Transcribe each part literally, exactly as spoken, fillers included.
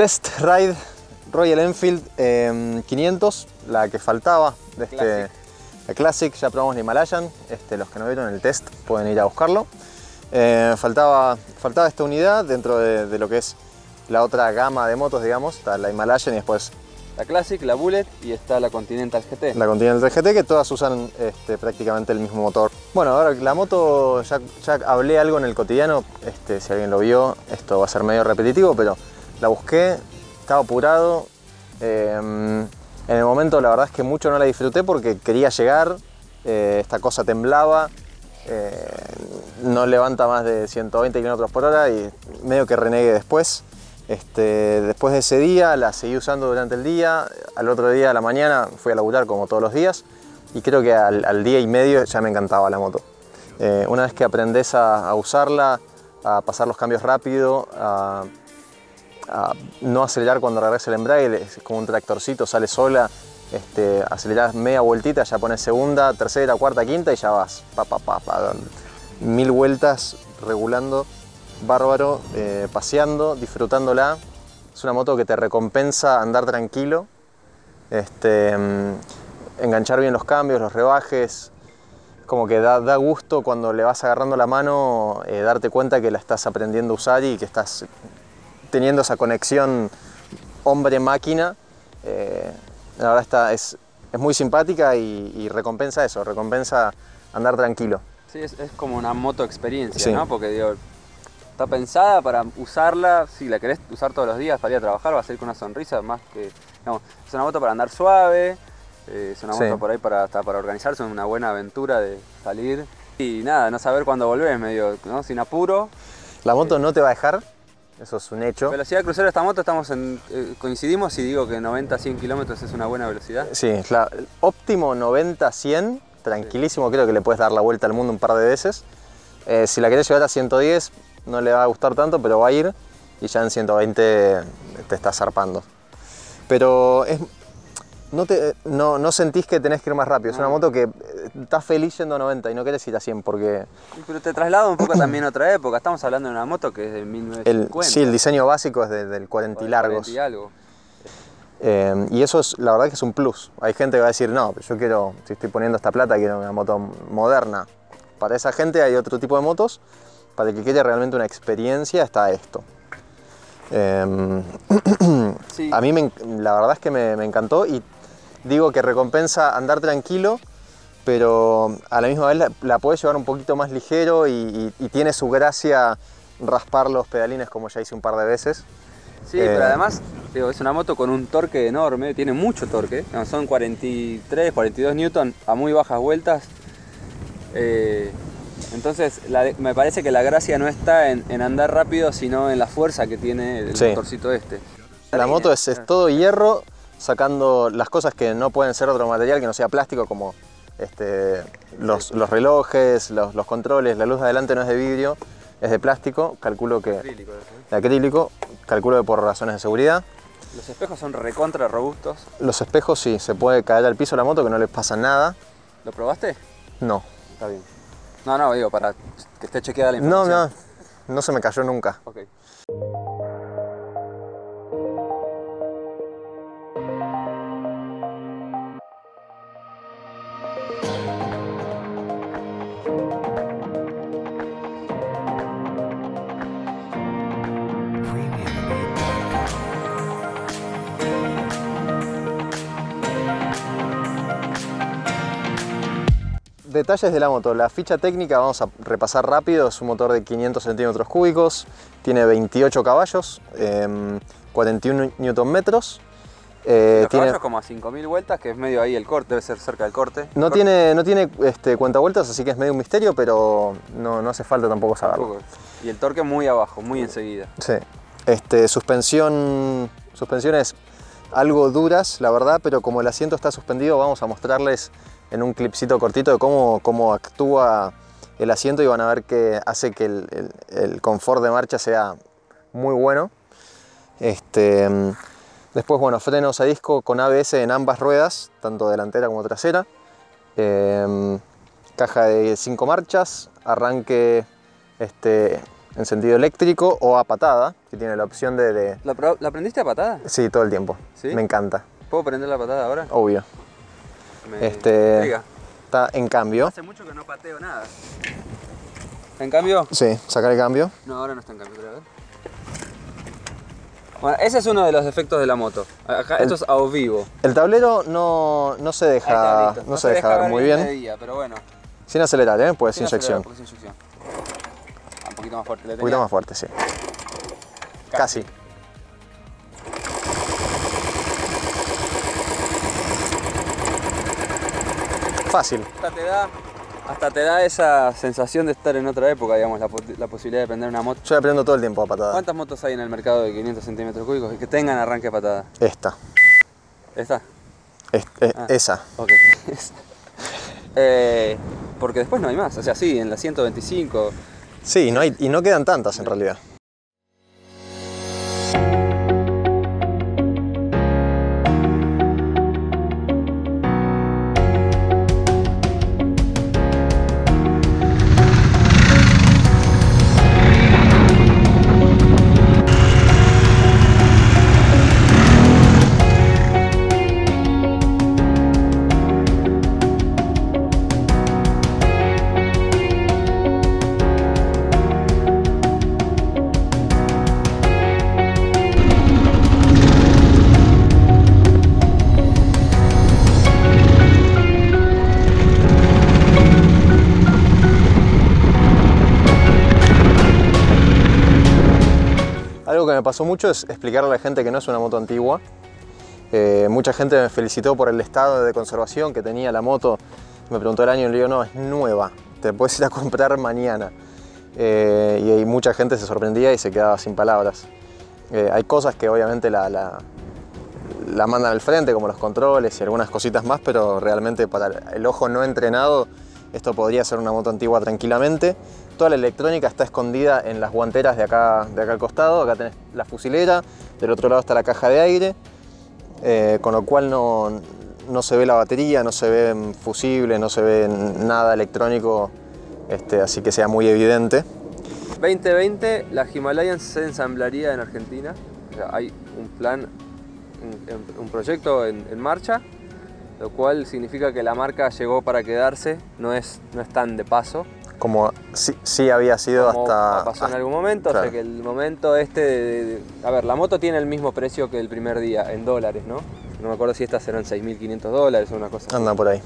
Test Ride Royal Enfield eh, quinientos, la que faltaba de este, Classic. la Classic. Ya probamos la Himalayan, este, los que no vieron el test pueden ir a buscarlo. Eh, faltaba, faltaba esta unidad dentro de, de lo que es la otra gama de motos, digamos. Está la Himalayan y después La Classic, la Bullet y está la Continental G T. la Continental G T, que todas usan este, prácticamente el mismo motor. Bueno, ahora la moto, ya, ya hablé algo en el cotidiano, este, si alguien lo vio, esto va a ser medio repetitivo, pero la busqué, estaba apurado. Eh, en el momento la verdad es que mucho no la disfruté porque quería llegar, eh, esta cosa temblaba, eh, no levanta más de ciento veinte kilómetros por hora y medio que renegué después. Este, después de ese día la seguí usando durante el día, al otro día a la mañana fui a laburar como todos los días y creo que al, al día y medio ya me encantaba la moto. Eh, una vez que aprendes a, a usarla, a pasar los cambios rápido, a, a no acelerar cuando regresa el embrague, es como un tractorcito, sale sola, este, acelerás media vueltita, ya pones segunda, tercera, cuarta, quinta y ya vas, pa, pa, pa, pa, mil vueltas regulando. Bárbaro, eh, paseando, disfrutándola. Es una moto que te recompensa andar tranquilo, este, mm, enganchar bien los cambios, los rebajes. Como que da, da gusto cuando le vas agarrando la mano, eh, darte cuenta que la estás aprendiendo a usar y que estás teniendo esa conexión hombre-máquina. Eh, la verdad está, es, es muy simpática y, y recompensa eso, recompensa andar tranquilo. Sí, es, es como una moto experiencia, Sí. ¿no? Porque digo, está pensada para usarla, si la querés usar todos los días para ir a trabajar, va a ser con una sonrisa, más que, digamos, es una moto para andar suave, eh, es una Sí. moto por ahí para, hasta para organizarse, una buena aventura de salir y nada, no saber cuándo volvés, medio, ¿no? Sin apuro. La moto no te va a dejar, eso es un hecho. Velocidad crucero de esta moto, estamos en, eh, coincidimos y digo que noventa a cien kilómetros es una buena velocidad. Sí, es la, óptimo noventa a cien, tranquilísimo, creo que le puedes dar la vuelta al mundo un par de veces. Eh, si la querés llevar a ciento diez, no le va a gustar tanto, pero va a ir y ya en ciento veinte te está zarpando. Pero es, no, te, no, no sentís que tenés que ir más rápido, es una No. moto que estás feliz yendo a noventa y no querés ir a cien porque Pero te traslada un poco también a otra época, estamos hablando de una moto que es de mil el, novecientos cincuenta. sí, el diseño básico es de, del cuarenta y largos. cuarenta y algo. Eh, y eso es, la verdad que es un plus. Hay gente que va a decir, no, yo quiero, si estoy poniendo esta plata, quiero una moto moderna. Para esa gente hay otro tipo de motos. Para el que quiere realmente una experiencia está esto. Eh, Sí. a mí me, la verdad es que me, me encantó y digo que recompensa andar tranquilo, pero a la misma vez la, la podés llevar un poquito más ligero y, y, y tiene su gracia raspar los pedalines como ya hice un par de veces. Sí, Eh, pero además digo, es una moto con un torque enorme, tiene mucho torque, no, son cuarenta y tres, cuarenta y dos newton a muy bajas vueltas. Eh, entonces la, me parece que la gracia no está en, en andar rápido, sino en la fuerza que tiene el Sí. motorcito este. La moto es, es todo hierro, sacando las cosas que no pueden ser otro material que no sea plástico, como este, los, los relojes, los, los controles. La luz de adelante no es de vidrio, es de plástico, calculo que Acrílico, ¿no? de acrílico, calculo que por razones de seguridad. Los espejos son recontra robustos. Los espejos sí, se puede caer al piso la moto que no les pasa nada. ¿Lo probaste? No, Está bien. No, no, digo, para que esté chequeada la no, información. no, no se me cayó nunca. Ok. Detalles de la moto. La ficha técnica vamos a repasar rápido. Es un motor de quinientos centímetros cúbicos, tiene veintiocho caballos, eh, cuarenta y uno newton metros. Eh, Los tiene, caballos como a cinco mil vueltas, que es medio ahí el corte, debe ser cerca del corte. no Corte. tiene, no tiene este, cuentavueltas, así que es medio un misterio, pero no, no hace falta tampoco saberlo. Tampoco. Y el torque muy abajo, muy enseguida. Sí. Este, suspensión, suspensiones algo duras, la verdad, pero como el asiento está suspendido, vamos a mostrarles en un clipcito cortito de cómo, cómo actúa el asiento y van a ver que hace que el, el, el confort de marcha sea muy bueno. Este, después, bueno, frenos a disco con A B S en ambas ruedas, tanto delantera como trasera. Eh, caja de cinco marchas, arranque este, en sentido eléctrico o a patada, que tiene la opción de... de... ¿La, pro- ¿La prendiste a patada? Sí, todo el tiempo. ¿Sí? Me encanta. ¿Puedo prender la patada ahora? Obvio. Me Este, intriga. está en cambio. Hace mucho que no pateo nada. ¿En cambio? Sí, sacar el cambio. No, ahora no está en cambio, creo. A ver. Bueno, ese es uno de los defectos de la moto. Acá, esto es a vivo. El tablero no, no se Ahí deja, está, listo. no se deja ver muy bien. de día, pero bueno. Sin acelerar, ¿eh? Pues Sin inyección. acelerar, porque es inyección. Ah, un poquito más fuerte. Le Un poquito más fuerte, sí. Casi. Fácil. Hasta te da, hasta te da esa sensación de estar en otra época, digamos, la, la posibilidad de prender una moto. Yo aprendo todo el tiempo a patada. ¿Cuántas motos hay en el mercado de quinientos centímetros cúbicos y que tengan arranque a patada? Esta. ¿Esta? Es- eh, Ah. Esa. Ok. eh, porque después no hay más. O sea, sí, en la ciento veinticinco. Sí, no hay, y no quedan tantas en realidad. Algo que me pasó mucho es explicarle a la gente que no es una moto antigua. Eh, mucha gente me felicitó por el estado de conservación que tenía la moto. Me preguntó el año y le digo, no, es nueva, te puedes ir a comprar mañana. Eh, y hay mucha gente se sorprendía y se quedaba sin palabras. Eh, hay cosas que obviamente la, la, la mandan al frente, como los controles y algunas cositas más, pero realmente para el ojo no entrenado esto podría ser una moto antigua tranquilamente. Toda la electrónica está escondida en las guanteras de acá, de acá al costado. Acá tenés la fusilera, del otro lado está la caja de aire, eh, con lo cual no, no se ve la batería, no se ve fusible, no se ve nada electrónico, este, así que sea muy evidente. veinte veinte, la Himalayan se ensamblaría en Argentina. O sea, hay un plan, un, un proyecto en, en marcha, lo cual significa que la marca llegó para quedarse, no es, no es tan de paso. Como sí, sí había sido como hasta... pasó en hasta- algún momento, claro. o sea que el momento este de, de- a ver, la moto tiene el mismo precio que el primer día, en dólares, ¿no? No me acuerdo si estas eran seis mil quinientos dólares o una cosa así. Anda por ahí.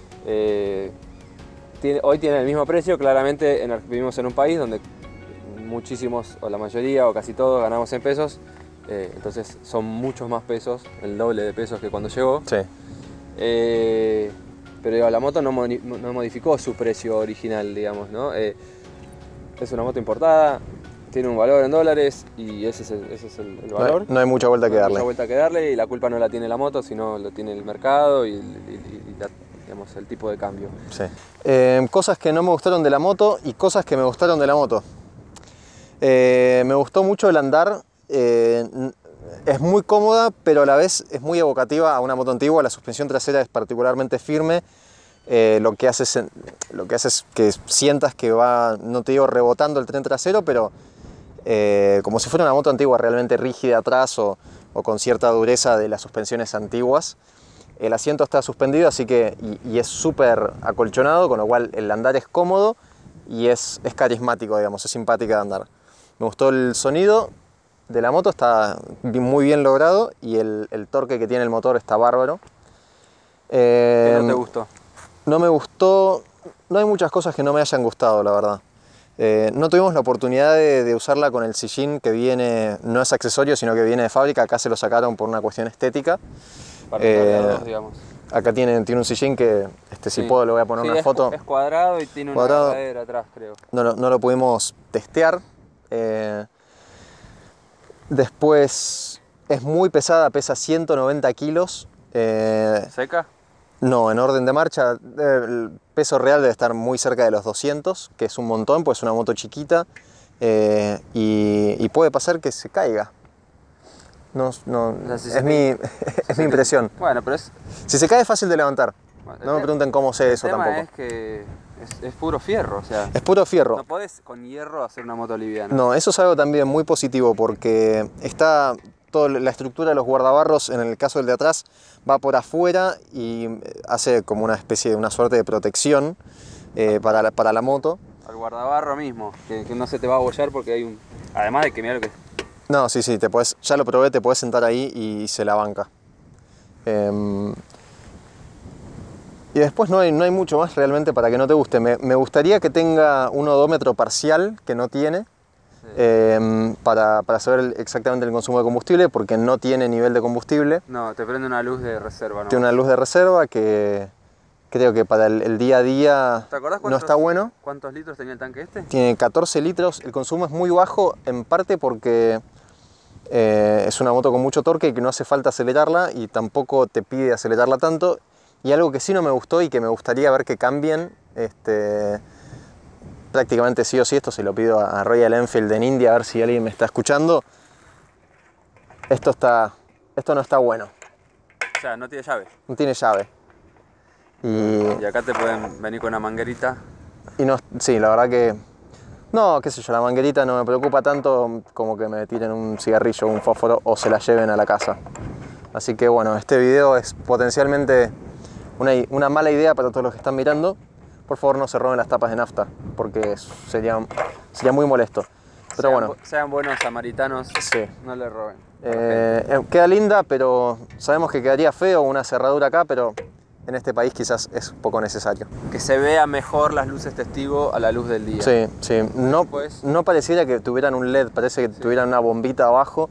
Eh, tiene, hoy tiene el mismo precio, claramente en, vivimos en un país donde muchísimos, o la mayoría, o casi todos ganamos en pesos, eh, entonces son muchos más pesos, el doble de pesos que cuando llegó. Sí. Eh, pero digo, la moto no, modi- no modificó su precio original, digamos, ¿no? Eh, es una moto importada, tiene un valor en dólares y ese es el, ese es el, el No hay, valor. no hay mucha vuelta que No hay darle. mucha vuelta que darle y la culpa no la tiene la moto, sino lo tiene el mercado y, y- y la- digamos, el tipo de cambio. Sí. Eh, cosas que no me gustaron de la moto y cosas que me gustaron de la moto. Eh, me gustó mucho el andar. eh, es muy cómoda, pero a la vez es muy evocativa a una moto antigua. La suspensión trasera es particularmente firme. Eh, lo, que hace es, lo que hace es que sientas que va, no te digo rebotando el tren trasero, pero eh, como si fuera una moto antigua realmente rígida atrás o, o con cierta dureza de las suspensiones antiguas. El asiento está suspendido, así que, y, y es súper acolchonado, con lo cual el andar es cómodo y es, es carismático, digamos, es simpática de andar. Me gustó el sonido de la moto, está bi- muy bien logrado y el, el torque que tiene el motor está bárbaro. ¿Qué Eh, no te gustó? no me gustó, no hay muchas cosas que no me hayan gustado, la verdad. Eh, no tuvimos la oportunidad de, de usarla con el sillín que viene, no es accesorio, sino que viene de fábrica. Acá se lo sacaron por una cuestión estética. Para eh, los dos, digamos. Acá tiene, tiene un sillín que, este, si Sí. puedo, le voy a poner Sí, una es, foto. Es cuadrado y tiene Cuadrado. una agarradera atrás, creo. No, lo- no lo pudimos testear. Eh, después, es muy pesada, pesa ciento noventa kilos. Eh, ¿Seca? no, en orden de marcha, eh, el peso real debe estar muy cerca de los doscientos, que es un montón, pues es una moto chiquita. eh, y, y puede pasar que se caiga. No, no, O sea, si es se mi, es mi impresión. Bueno, pero es, Si se cae es fácil de levantar. Bueno, no me pregunten cómo sé eso tampoco. El tema es que es, es puro fierro, o sea... Es puro fierro. No podés con hierro hacer una moto liviana. No, eso es algo también muy positivo porque está toda la estructura de los guardabarros, en el caso del de atrás, va por afuera y hace como una especie de una suerte de protección eh, para, la, para la moto. Al guardabarro mismo, que, que no se te va a abollar porque hay un... Además de que mira lo que... No, sí, sí, te podés, ya lo probé, te podés sentar ahí y se la banca. Eh, y después no hay, no hay mucho más realmente para que no te guste. Me, me gustaría que tenga un odómetro parcial, que no tiene, sí. eh, para, para saber exactamente el consumo de combustible, porque no tiene nivel de combustible. No, te prende una luz de reserva, ¿no? Tiene una luz de reserva que creo que para el, el día a día ¿Te acordás no está bueno. ¿Cuántos litros tenía el tanque este? Tiene catorce litros, el consumo es muy bajo, en parte porque eh, es una moto con mucho torque y que no hace falta acelerarla y tampoco te pide acelerarla tanto. Y algo que sí no me gustó y que me gustaría ver que cambien, este, prácticamente sí o sí, esto se lo pido a Royal Enfield en India, a ver si alguien me está escuchando. Esto, está, esto no está bueno. O sea, no tiene llave. No tiene llave. Y, y acá te pueden venir con una manguerita. Y no, sí, la verdad que... No, qué sé yo, la manguerita no me preocupa tanto como que me tiren un cigarrillo, un fósforo o se la lleven a la casa. Así que bueno, este video es potencialmente una, una mala idea para todos los que están mirando. Por favor, no se roben las tapas de nafta, porque sería, sería muy molesto. Pero sean, bueno. Sean buenos samaritanos, sí. No le roben. Eh, queda linda, pero sabemos que quedaría feo una cerradura acá, pero en este país quizás es poco necesario. Que se vea mejor las luces testigo a la luz del día. Sí, sí. No, Después... no pareciera que tuvieran un L E D, parece que sí. tuvieran una bombita abajo.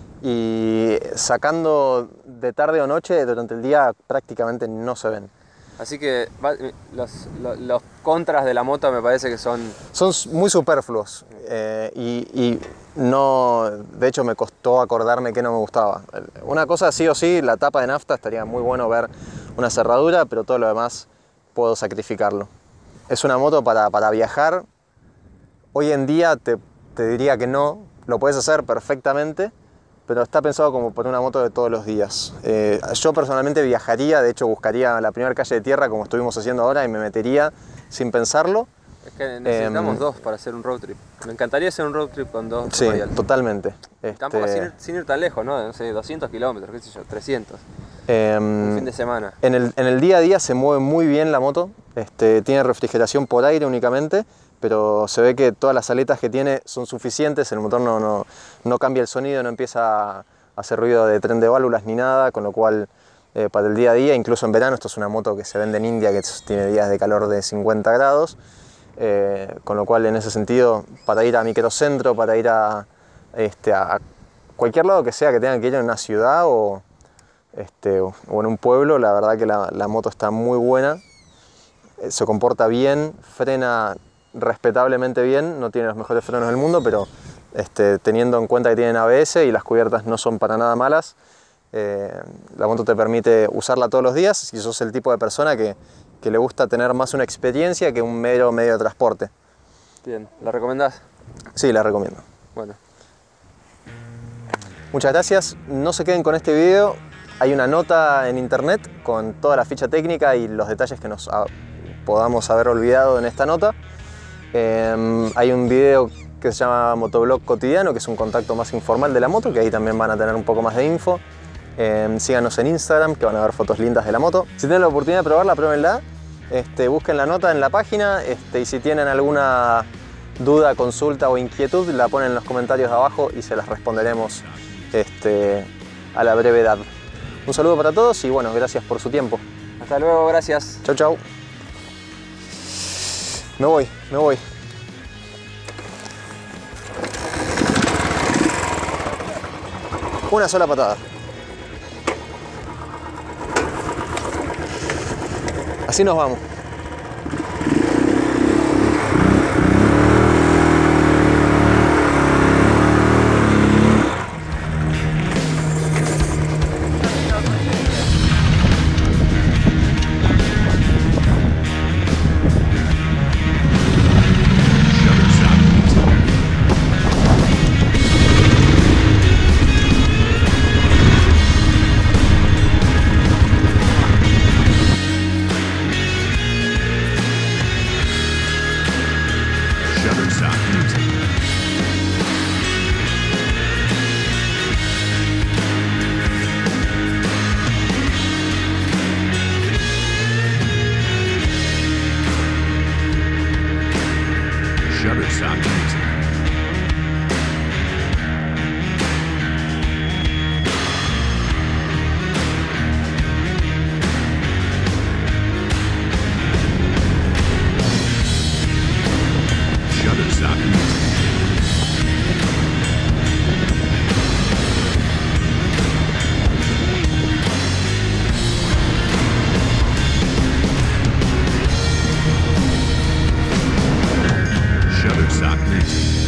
Y sacando de tarde o noche, durante el día prácticamente no se ven. Así que los, los, los contras de la moto me parece que son... Son muy superfluos. Eh, y, y no, de hecho me costó acordarme que no me gustaba. Una cosa sí o sí, la tapa de nafta, estaría muy bueno ver una cerradura, pero todo lo demás puedo sacrificarlo. Es una moto para, para viajar. Hoy en día te, te diría que no, lo puedes hacer perfectamente, pero está pensado como para una moto de todos los días. Eh, yo personalmente viajaría, de hecho buscaría la primera calle de tierra como estuvimos haciendo ahora y me metería sin pensarlo. Es que necesitamos eh, dos para hacer un road trip. Me encantaría hacer un road trip con dos. Sí, Royal. Totalmente. Tampoco este... sin, ir, sin ir tan lejos, ¿no? No sé, doscientos kilómetros, qué sé yo, trescientos. Eh, un fin de semana. En el, en el día a día se mueve muy bien la moto. Este, tiene refrigeración por aire únicamente, pero se ve que todas las aletas que tiene son suficientes. El motor no, no, no cambia el sonido, no empieza a hacer ruido de tren de válvulas ni nada, con lo cual eh, para el día a día, incluso en verano, esto es una moto que se vende en India, que tiene días de calor de cincuenta grados, eh, con lo cual en ese sentido, para ir a microcentro, para ir a, este, a cualquier lado que sea que tenga que ir en una ciudad o, este, o en un pueblo, la verdad que la, la moto está muy buena, eh, se comporta bien, frena respetablemente bien, no tiene los mejores frenos del mundo, pero Este, teniendo en cuenta que tienen A B S y las cubiertas no son para nada malas, eh, la moto te permite usarla todos los días si sos el tipo de persona que, que le gusta tener más una experiencia que un mero medio de transporte. Bien, ¿la recomendás? Sí, la recomiendo. Bueno. Muchas gracias, no se queden con este video, hay una nota en internet con toda la ficha técnica y los detalles que nos a, podamos haber olvidado en esta nota. Eh, hay un video que se llama Motoblog Cotidiano, que es un contacto más informal de la moto, que ahí también van a tener un poco más de info. Eh, síganos en Instagram, que van a ver fotos lindas de la moto. Si tienen la oportunidad de probarla, pruébenla. Este, busquen la nota en la página este, y si tienen alguna duda, consulta o inquietud, la ponen en los comentarios de abajo y se las responderemos este, a la brevedad. Un saludo para todos y bueno, gracias por su tiempo. Hasta luego, gracias. Chau, chau. Me voy, me voy. Una sola patada. Así nos vamos. Shutterstock Music. Shutterstock Music. Shutterstock Music.